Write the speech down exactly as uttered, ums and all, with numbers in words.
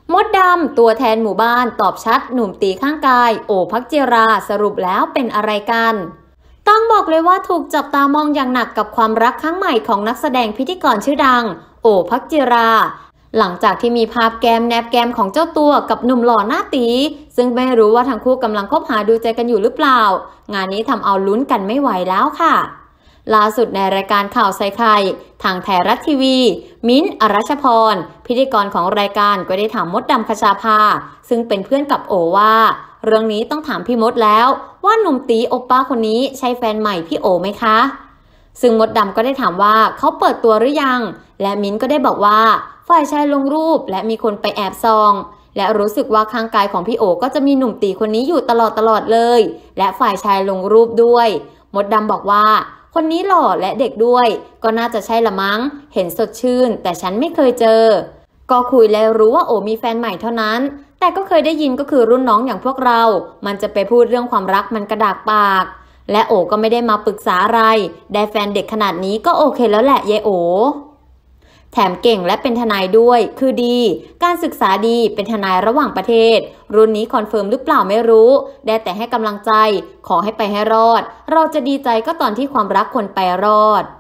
มดดำตัวแทนหมู่บ้านตอบชัดหนุ่มตีข้างกายโอภักจิราสรุปแล้วเป็นอะไรกันต้องบอกเลยว่าถูกจับตามองอย่างหนักกับความรักครั้งใหม่ของนักแสดงพิธีกรชื่อดังโอภักจิราหลังจากที่มีภาพแก้มแนบแก้มของเจ้าตัวกับหนุ่มหล่อหน้าตีซึ่งไม่รู้ว่าทั้งคู่กำลังคบหาดูใจกันอยู่หรือเปล่างานนี้ทำเอาลุ้นกันไม่ไหวแล้วค่ะล่าสุดในรายการข่าวใส่ไข่ทางไทยรัฐทีวีมิ้นท์อรัชพรพิธีกรของรายการก็ได้ถามมดดำคชาภาซึ่งเป็นเพื่อนกับโอว่าเรื่องนี้ต้องถามพี่มดแล้วว่าหนุ่มตีโอป้าคนนี้ใช่แฟนใหม่พี่โอไหมคะซึ่งมดดำก็ได้ถามว่าเขาเปิดตัวหรือยังและมิ้นท์ก็ได้บอกว่าฝ่ายชายลงรูปและมีคนไปแอบซองและรู้สึกว่าข้างกายของพี่โอก็จะมีหนุ่มตีคนนี้อยู่ตลอดตลอดเลยและฝ่ายชายลงรูปด้วยมดดำบอกว่าคนนี้หล่อและเด็กด้วยก็น่าจะใช่ละมั้งเห็นสดชื่นแต่ฉันไม่เคยเจอก็คุยแล้วรู้ว่าโอมีแฟนใหม่เท่านั้นแต่ก็เคยได้ยินก็คือรุ่นน้องอย่างพวกเรามันจะไปพูดเรื่องความรักมันกระดากปากและโอก็ไม่ได้มาปรึกษาอะไรได้แฟนเด็กขนาดนี้ก็โอเคแล้วแหละยายโอแถมเก่งและเป็นทนายด้วยคือดีการศึกษาดีเป็นทนายระหว่างประเทศรุ่นนี้คอนเฟิร์มหรือเปล่าไม่รู้ได้แต่ให้กำลังใจขอให้ไปให้รอดเราจะดีใจก็ตอนที่ความรักคนไปรอด